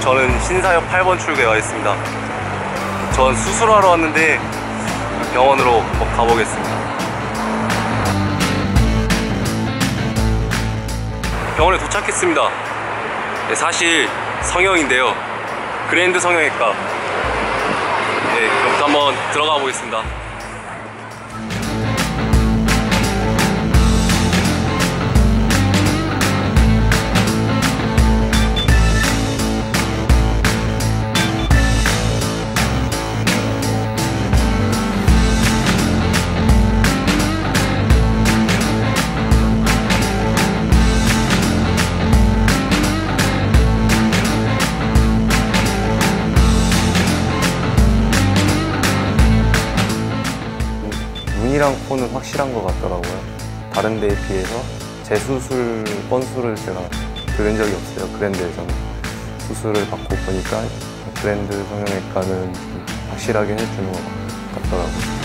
저는 신사역 8번 출구에 와 있습니다. 전 수술하러 왔는데 병원으로 가보겠습니다. 병원에 도착했습니다. 네, 사실 성형인데요. 그랜드 성형외과. 네, 그럼 한번 들어가 보겠습니다. 눈이랑 코는 확실한 것 같더라고요. 다른 데에 비해서 재수술 건수를 제가 들은 적이 없어요. 그랜드에서는. 수술을 받고 보니까 그랜드 성형외과는 확실하게 해주는 것 같더라고요.